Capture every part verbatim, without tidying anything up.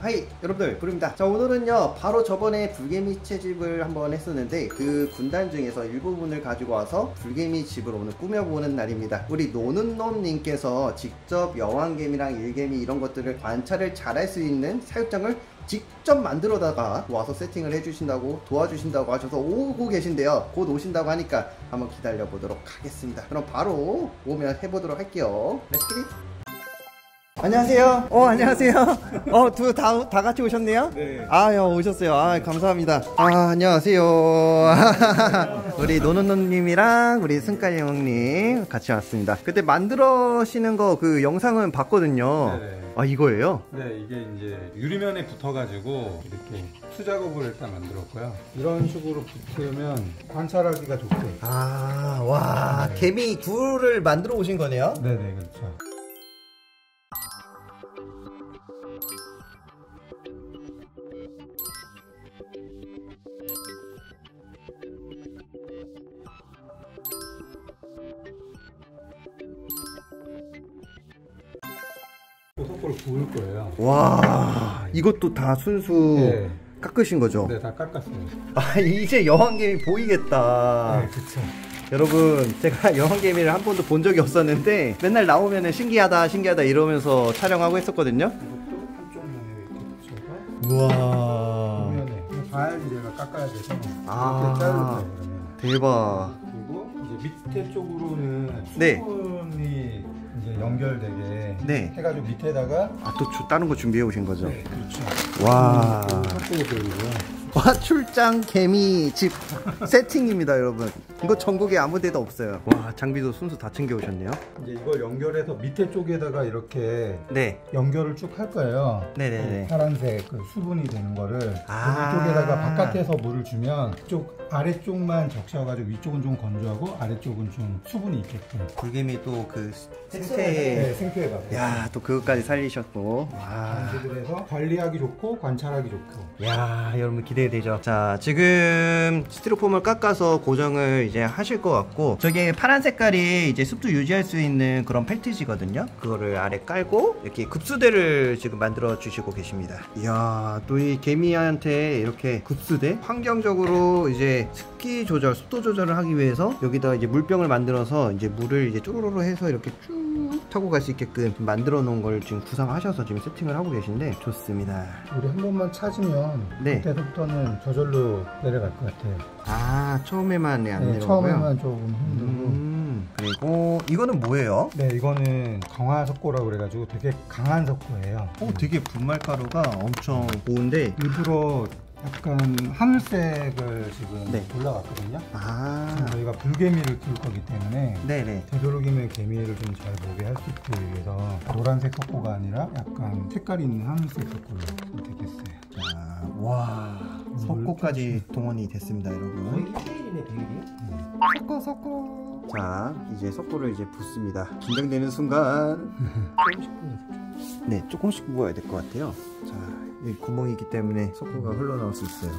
하이 여러분들, 부릅니다. 자, 오늘은요 바로 저번에 불개미 채집을 한번 했었는데 그 군단 중에서 일부분을 가지고 와서 불개미 집을 오늘 꾸며보는 날입니다. 우리 노는놈님께서 직접 여왕개미랑 일개미 이런 것들을 관찰을 잘할 수 있는 사육장을 직접 만들어다가 와서 세팅을 해주신다고 도와주신다고 하셔서 오고 계신데요. 곧 오신다고 하니까 한번 기다려 보도록 하겠습니다. 그럼 바로 오면 해보도록 할게요. 렛츠 기릿. 안녕하세요. 어, 안녕하세요. 어, 두 다 다 같이 오셨네요. 네. 아, 야, 오셨어요. 아, 감사합니다. 아, 안녕하세요. 우리 노노노님이랑 우리 승깔이 형님 같이 왔습니다. 그때 만들어시는 거 그 영상은 봤거든요. 네네. 아, 이거예요? 네, 이게 이제 유리면에 붙어가지고 이렇게 수작업을 일단 만들었고요. 이런 식으로 붙으면 관찰하기가 좋게. 아, 와, 네. 개미 굴을 만들어 오신 거네요? 네네, 그렇죠. 속고를 구울 거예요. 와, 이것도 다 순수 네. 깎으신 거죠? 네, 다 깎았어요. 아, 이제 여왕개미 보이겠다. 네, 그쵸. 여러분, 제가 여왕개미를 한 번도 본 적이 없었는데 맨날 나오면은 신기하다 신기하다 이러면서 촬영하고 했었거든요. 이것도 한쪽 면에 이렇게 붙여서 우와, 면에 봐야지 제가 깎아야 돼서 아, 이렇게 자를 거예요. 그러면. 대박. 그리고 이제 밑에 쪽으로는 네. 수분이 이제 연결되게 네. 해가지고 밑에다가 아, 또 다른 거 준비해 오신 거죠? 네, 그렇죠. 와, 섞고 드리고요. 와, 출장 개미 집 세팅입니다, 여러분. 이거 전국에 아무 데도 없어요. 와, 장비도 순수 다 챙겨 오셨네요. 이제 이걸 연결해서 밑에 쪽에다가 이렇게 네. 연결을 쭉 할 거예요. 네네네. 그 파란색 그 수분이 되는 거를 아. 이쪽에다가 바깥에서 물을 주면 쪽 아래쪽만 적셔가지고 위쪽은 좀 건조하고 아래쪽은 좀 수분이 있게끔. 불개미 또 그 네, 생태. 생태에다가. 야, 또 그것까지 살리셨고. 와. 관리를 해서 관리하기 좋고 관찰하기 좋고. 야, 여러분 기대되죠? 자, 지금 스티로폼을 깎아서 고정을 이제 하실 것 같고, 저게 파란 색깔이 이제 습도 유지할 수 있는 그런 펠트지거든요. 그거를 아래 깔고 이렇게 급수대를 지금 만들어 주시고 계십니다. 이야, 또 이 개미한테 이렇게 급수대, 환경적으로 이제 습기 조절, 습도 조절을 하기 위해서 여기다 이제 물병을 만들어서 이제 물을 이제 쪼로로로 해서 이렇게 쭉 타고 갈 수 있게끔 만들어 놓은 걸 지금 구상하셔서 지금 세팅을 하고 계신데 좋습니다. 우리 한 번만 찾으면 네. 그때부터는 저절로 내려갈 것 같아요. 아, 처음에만 네, 안 네, 내려가고요? 처음에만 조금 힘들고. 음, 그리고 이거는 뭐예요? 네, 이거는 강화석고라고 그래가지고 되게 강한 석고예요. 오, 되게 분말가루가 엄청 고운데. 일부러 약간 하늘색을 지금 네. 올라갔거든요. 아, 지금 저희가 불개미를 키울 거기 때문에 네네. 되도록이면 개미를 좀 잘 보게 할 수 있기 위해서 노란색 석고가 아니라 약간 색깔이 있는 하늘색 석고를 선택했어요. 자, 와, 석고까지 동원이 됐습니다, 여러분. 테일이네, 테일이. 석고 석고. 자, 이제 석고를 이제 붓습니다. 긴장되는 순간. 조금씩 부어줘. 네, 조금씩 부어야 될 것 같아요. 자, 여기 구멍이 있기 때문에 석고가 흘러나올 수 있어요.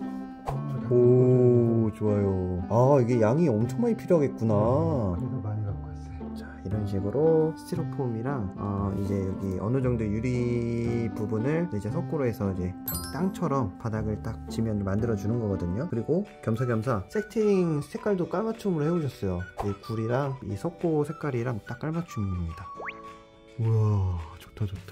오, 좋아요. 아, 이게 양이 엄청 많이 필요하겠구나. 그래서 많이 갖고 왔어요. 자, 이런 식으로 스티로폼이랑 어, 이제 여기 어느 정도 유리 부분을 이제 석고로 해서 이제 땅처럼 바닥을 딱 지면을 만들어 주는 거거든요. 그리고 겸사겸사 세팅 색깔도 깔맞춤으로 해오셨어요. 이 굴이랑 이 석고 색깔이랑 딱 깔맞춤입니다. 우와, 좋다 좋다.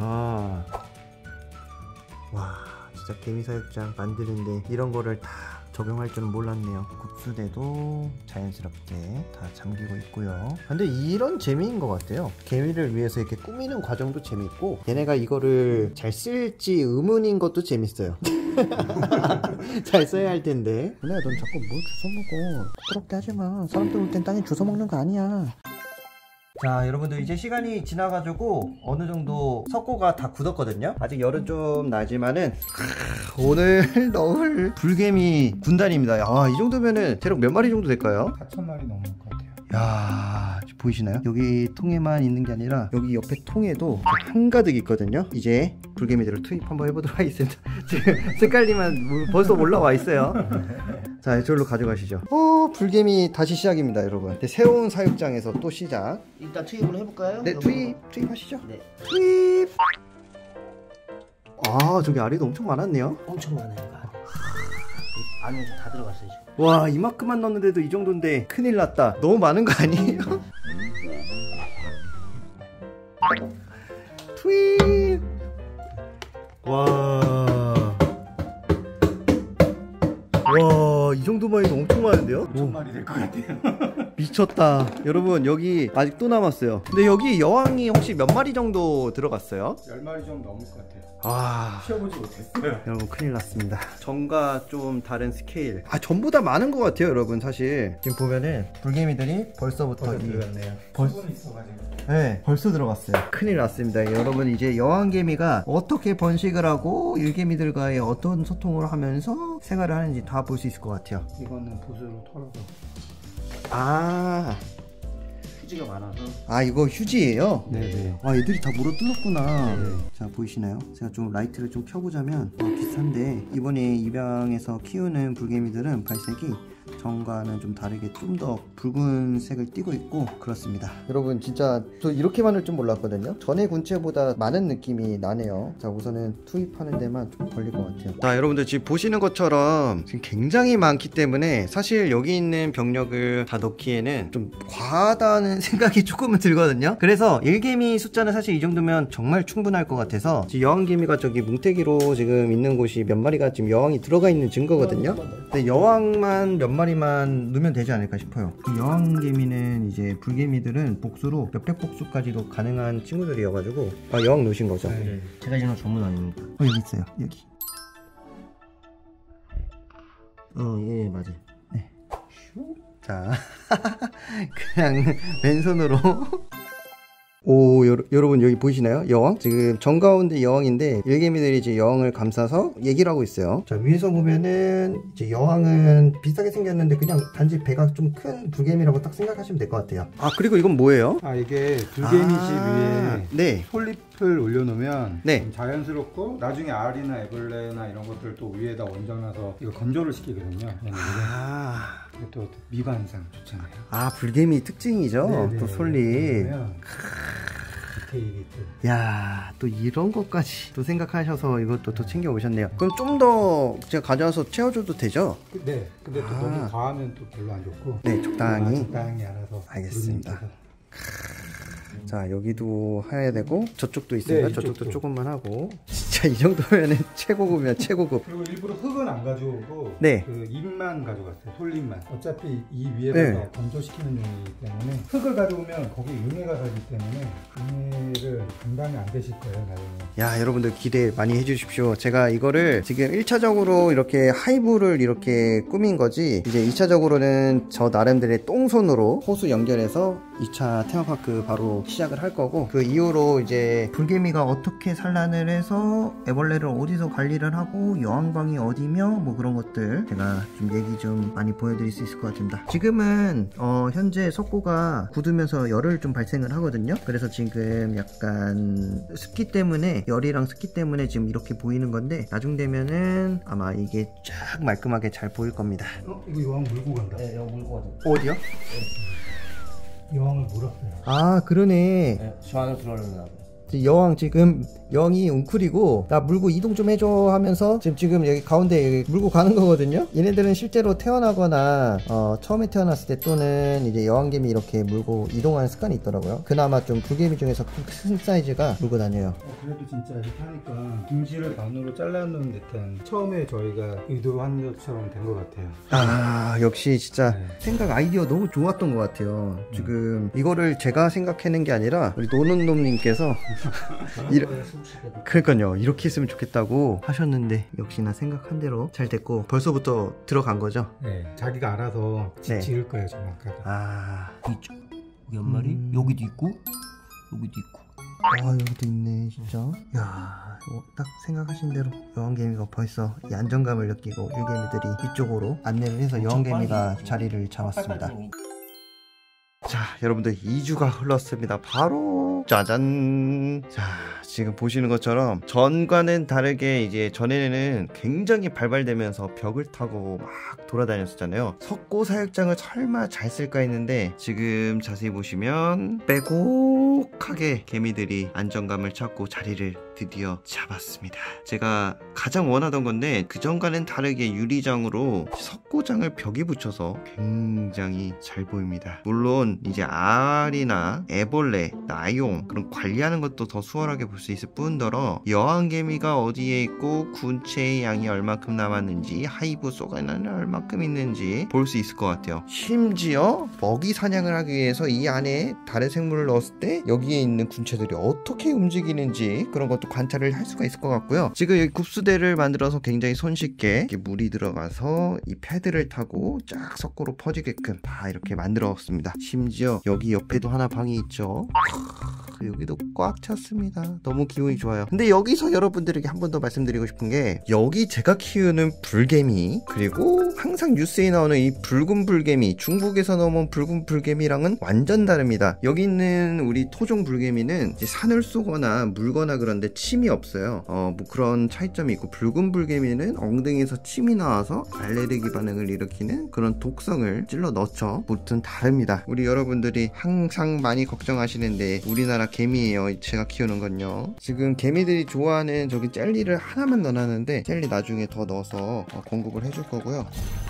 와, 진짜 개미사육장 만드는데 이런 거를 다 적용할 줄은 몰랐네요. 급수대도 자연스럽게 다 잠기고 있고요. 근데 이런 재미인 것 같아요. 개미를 위해서 이렇게 꾸미는 과정도 재밌고, 얘네가 이거를 잘 쓸지 의문인 것도 재밌어요. 잘 써야 할 텐데. 근데 넌 자꾸 뭘 주워먹어. 부끄럽게 하지마. 사람들 올 땐 땅에 주워먹는 거 아니야. 자, 여러분들 이제 시간이 지나가지고 어느 정도 석고가 다 굳었거든요. 아직 열은 좀 나지만은 오늘 넣을 불개미 군단입니다. 아, 이 정도면은 대략 몇 마리 정도 될까요? 사천 마리 넘을 것 같아요. 야, 보이시나요? 여기 통에만 있는 게 아니라 여기 옆에 통에도 한가득 있거든요. 이제 불개미들을 투입 한번 해보도록 하겠습니다. 지금 색깔리만 벌써 올라와 있어요. 자, 이쪽으로 가져가시죠. 어, 불개미 다시 시작입니다, 여러분. 네, 새로운 사육장에서 또 시작. 일단 투입을 해볼까요? 네, 투입, 투입하시죠. 네. 투입. 아 저기 알이도 엄청 많았네요. 엄청 많아요. 이거 안에. 안에 다 들어갔어요 지금. 와 이만큼만 넣었는데도 이 정도인데 큰일 났다. 너무 많은 거 아니에요? 트윗. 와. 와, 이 정도만 해도 엄청 많은데요? 엄청 많이 될 것 같아요. 미쳤다. 여러분, 여기 아직 또 남았어요. 근데 여기 여왕이 혹시 몇 마리 정도 들어갔어요? 열 마리 정도 넘을 것 같아요. 와. 쉬어보지 못했어요. 여러분 큰일 났습니다. 전과 좀 다른 스케일. 아 전보다 많은 것 같아요 여러분. 사실 지금 보면은 불개미들이 벌써부터 벌써 이 들어갔네요. 벌... 수분이 있어가지고. 네 벌써 들어갔어요. 큰일 났습니다. 여러분 이제 여왕개미가 어떻게 번식을 하고 일개미들과의 어떤 소통을 하면서 생활을 하는지 다 볼 수 있을 것 같아요. 이거는 붓으로 털어서. 아, 휴지가 많아서. 아 이거 휴지예요? 네네. 아 애들이 다 물어 뜯었구나. 네. 자 보이시나요? 제가 좀 라이트를 좀 켜보자면 어, 비슷한데 이번에 입양해서 키우는 불개미들은 발색이 전과는 좀 다르게 좀 더 붉은색을 띠고 있고 그렇습니다. 여러분 진짜 저 이렇게 많을 줄 몰랐거든요. 전에 군체보다 많은 느낌이 나네요. 자 우선은 투입하는 데만 좀 걸릴 것 같아요. 자 여러분들 지금 보시는 것처럼 지금 굉장히 많기 때문에 사실 여기 있는 병력을 다 넣기에는 좀 과하다는 생각이 조금은 들거든요. 그래서 일개미 숫자는 사실 이 정도면 정말 충분할 것 같아서 지금 여왕개미가 저기 뭉태기로 지금 있는 곳이 몇 마리가 지금 여왕이 들어가 있는 증거거든요. 근데 여왕만 몇 마리만 넣으면 되지 않을까 싶어요. 여왕개미는 이제 불개미들은 복수로 몇백 복수까지도 가능한 친구들이어가지고. 아 여왕 넣으신 거죠? 네. 제가 이런 전문 아닙니까? 어 여기 있어요. 여기. 어예 맞아요. 네. 자 그냥 왼손으로. 오 여러, 여러분 여기 보이시나요? 여왕? 지금 정가운데 여왕인데 일개미들이 이제 여왕을 감싸서 얘기를 하고 있어요. 자 위에서 보면은 이제 여왕은 비슷하게 생겼는데 그냥 단지 배가 좀 큰 불개미라고 딱 생각하시면 될 것 같아요. 아 그리고 이건 뭐예요? 아 이게 불개미 집 아, 위에 네. 솔잎을 올려놓으면 네. 좀 자연스럽고 나중에 알이나 애벌레나 이런 것들 또 위에다 얹어놔서 이거 건조를 시키거든요. 아, 이게 또 미관상 좋잖아요. 아 불개미 특징이죠. 네네. 또 솔잎. 그러면 디테일이 또. 야, 또 이런 것까지 또 생각하셔서 이것도 또 챙겨 오셨네요. 그럼 좀 더 제가 가져와서 채워줘도 되죠? 그- 네. 근데 또 아. 너무 과하면 또 별로 안 좋고. 네, 적당히. 적당히 알아서. 알겠습니다. 누님께서. 자 여기도 해야 되고 저쪽도 있으니까 네, 저쪽도 이쪽도. 조금만 하고. 진짜 이 정도면은 최고급이야 최고급. 그리고 일부러 흙은 안 가져오고 네. 그 잎만 가져갔어요. 솔잎만. 어차피 이 위에서 네. 건조시키는 용이기 때문에 흙을 가져오면 거기 응애가 살기 때문에 응애를 감당이 안 되실 거예요 나중에. 야 여러분들 기대 많이 해주십시오. 제가 이거를 지금 일 차적으로 이렇게 하이브를 이렇게 꾸민 거지 이제 이 차적으로는 저 나름대로의 똥손으로 호수 연결해서 이 차 테마파크 바로 시작을 할 거고 그 이후로 이제 불개미가 어떻게 산란을 해서 애벌레를 어디서 관리를 하고 여왕방이 어디며 뭐 그런 것들 제가 좀 얘기 좀 많이 보여드릴 수 있을 것 같습니다. 지금은 어 현재 석고가 굳으면서 열을 좀 발생을 하거든요. 그래서 지금 약간 습기 때문에 열이랑 습기 때문에 지금 이렇게 보이는 건데 나중 되면은 아마 이게 쫙 말끔하게 잘 보일 겁니다. 어? 이거 여왕 물고 간다. 네, 여기 물고 가죠. 어디요? 여왕을 물었어요. 아 그러네. 네, 저 안에 들어가려나 봐요. 여왕 지금 영이 웅크리고 나 물고 이동 좀 해줘 하면서 지금 지금 여기 가운데 여기 물고 가는 거거든요. 얘네들은 실제로 태어나거나 어, 처음에 태어났을 때 또는 이제 여왕개미 이렇게 물고 이동하는 습관이 있더라고요. 그나마 좀 불개미 중에서 큰 사이즈가 물고 다녀요. 어, 그래도 진짜 이렇게 하니까 김치를 반으로 잘라놓은 듯한 처음에 저희가 의도한 것처럼 된 것 같아요. 아 역시 진짜 네. 생각 아이디어 너무 좋았던 것 같아요. 지금 이거를 제가 생각해낸 게 아니라 우리 노는놈님께서 이러, 그러니까요 이렇게 했으면 좋겠다고 하셨는데 역시나 생각한 대로 잘 됐고 벌써부터 들어간 거죠. 네, 자기가 알아서 지, 네. 지을 거예요 정확하게. 아, 있죠. 여기 한 마리, 음. 여기도 있고, 여기도 있고. 아 여기도 있네 진짜. 야 이거 딱 생각하신 대로 여왕개미가 벌써 이 안정감을 느끼고 일개미들이 이쪽으로 안내를 해서 여왕개미가 자리를 잡았습니다. 자 여러분들 이 주가 흘렀습니다. 바로 짜잔. 자 지금 보시는 것처럼 전과는 다르게 이제 전에는 굉장히 발발되면서 벽을 타고 막 돌아다녔었잖아요. 석고 사육장을 설마 잘 쓸까 했는데 지금 자세히 보시면 빼곡하게 개미들이 안정감을 찾고 자리를 드디어 잡았습니다. 제가 가장 원하던 건데 그전과는 다르게 유리장으로 석고장을 벽에 붙여서 굉장히 잘 보입니다. 물론 이제 알이나 애벌레, 나용 그런 관리하는 것도 더 수월하게 볼 수 있을 뿐더러 여왕개미가 어디에 있고 군체의 양이 얼마큼 남았는지 하이브 속에는 얼마큼 있는지 볼 수 있을 것 같아요. 심지어 먹이 사냥을 하기 위해서 이 안에 다른 생물을 넣었을 때 여기에 있는 군체들이 어떻게 움직이는지 그런 것도 관찰을 할 수가 있을 것 같고요. 지금 여기 굽수대를 만들어서 굉장히 손쉽게 이렇게 물이 들어가서 이 패드를 타고 쫙 석고로 퍼지게끔 다 이렇게 만들었습니다. 심지어 여기 옆에도 하나 방이 있죠. 여기도 꽉 찼습니다. 너무 기분이 좋아요. 근데 여기서 여러분들에게 한 번 더 말씀드리고 싶은 게 여기 제가 키우는 불개미 그리고 항상 뉴스에 나오는 이 붉은 불개미 중국에서 넘어온 붉은 불개미랑은 완전 다릅니다. 여기 있는 우리 토종 불개미는 이제 산을 쏘거나 물거나 그런데 침이 없어요. 어, 뭐 그런 차이점이 있고 붉은 불개미는 엉덩이에서 침이 나와서 알레르기 반응을 일으키는 그런 독성을 찔러 넣죠. 무튼 다릅니다. 우리 여러분들이 항상 많이 걱정하시는데 우리나라 개미예요. 제가 키우는 건요. 지금 개미들이 좋아하는 저기 젤리를 하나만 넣어놨는데 젤리 나중에 더 넣어서 공급을 해줄 거고요.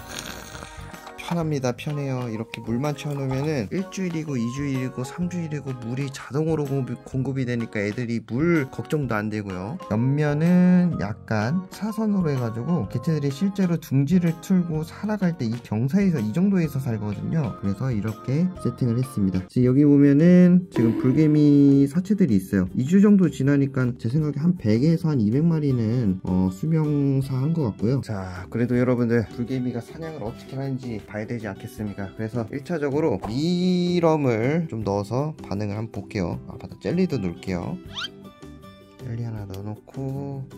편합니다. 편해요. 이렇게 물만 채워놓으면은 일주일이고 이주일이고 삼주일이고 물이 자동으로 공급이, 공급이 되니까 애들이 물 걱정도 안 되고요. 옆면은 약간 사선으로 해가지고 개체들이 실제로 둥지를 틀고 살아갈 때 이 경사에서 이 정도에서 살거든요. 그래서 이렇게 세팅을 했습니다. 지금 여기 보면은 지금 불개미 사체들이 있어요. 이 주 정도 지나니까 제 생각에 한 백에서 한 이백 마리는 어, 수명사 한 것 같고요. 자, 그래도 여러분들 불개미가 사냥을 어떻게 하는지 봐야 되지 않겠습니까? 그래서 일 차적으로 미럼을 좀 넣어서 반응을 한번 볼게요. 아, 맞다. 젤리도 넣을게요. 젤리 하나 넣어놓고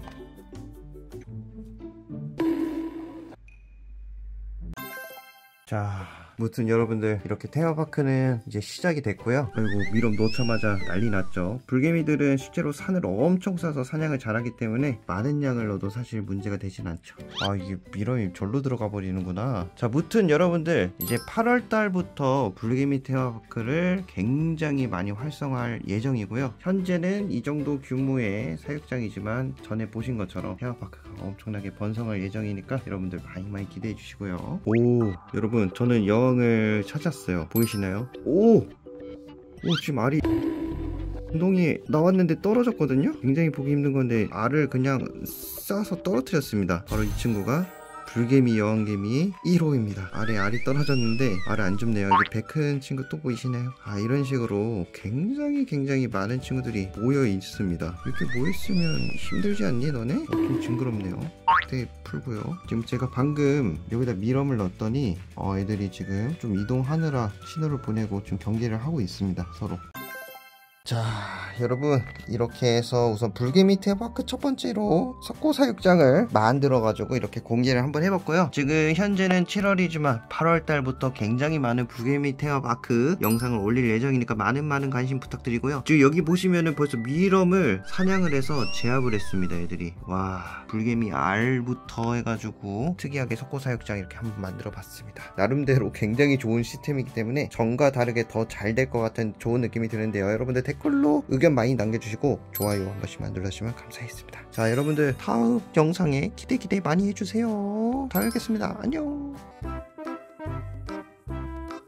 자, 무튼 여러분들 이렇게 테마파크는 이제 시작이 됐고요. 그리고 미럼 넣자마자 난리 났죠. 불개미들은 실제로 산을 엄청 싸서 사냥을 잘하기 때문에 많은 양을 넣어도 사실 문제가 되진 않죠. 아, 이게 미럼이 절로 들어가 버리는구나. 자, 무튼 여러분들 이제 팔월 달부터 불개미 테마파크를 굉장히 많이 활성화할 예정이고요. 현재는 이 정도 규모의 사육장이지만 전에 보신 것처럼 테마파크가 엄청나게 번성할 예정이니까 여러분들 많이 많이 기대해 주시고요. 오, 여러분 저는 여왕을 찾았어요. 보이시나요? 오! 오, 지금 알이 엉덩이에 나왔는데 떨어졌거든요? 굉장히 보기 힘든 건데 알을 그냥 싸서 떨어뜨렸습니다. 바로 이 친구가 불개미 여왕개미 일 호입니다. 알에 알이 떨어졌는데 알을 안 줍네요. 이제 배 큰 친구 또 보이시나요? 아, 이런 식으로 굉장히 굉장히 많은 친구들이 모여 있습니다. 이렇게 모였으면 힘들지 않니 너네? 어, 좀 징그럽네요. 네, 풀고요. 지금 제가 방금 여기다 미럼을 넣었더니 어, 애들이 지금 좀 이동하느라 신호를 보내고 좀 경계를 하고 있습니다. 서로. 자, 여러분 이렇게 해서 우선 불개미 테마파크 첫 번째로 석고 사육장을 만들어 가지고 이렇게 공개를 한번 해봤고요. 지금 현재는 칠월이지만 팔월 달부터 굉장히 많은 불개미 테마파크 영상을 올릴 예정이니까 많은 많은 관심 부탁드리고요. 지금 여기 보시면은 벌써 미럼을 사냥을 해서 제압을 했습니다. 애들이. 와, 불개미 알부터 해가지고 특이하게 석고 사육장 이렇게 한번 만들어 봤습니다. 나름대로 굉장히 좋은 시스템이기 때문에 전과 다르게 더 잘 될 것 같은 좋은 느낌이 드는데요. 여러분들 댓글로 의견 많이 남겨주시고 좋아요 한 번씩만 눌러주시면 감사하겠습니다. 자, 여러분들 다음 영상에 기대 기대 많이 해주세요. 다음에 뵙겠습니다. 안녕.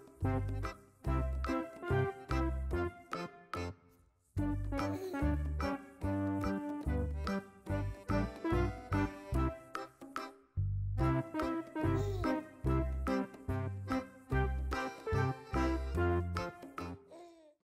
Thank you.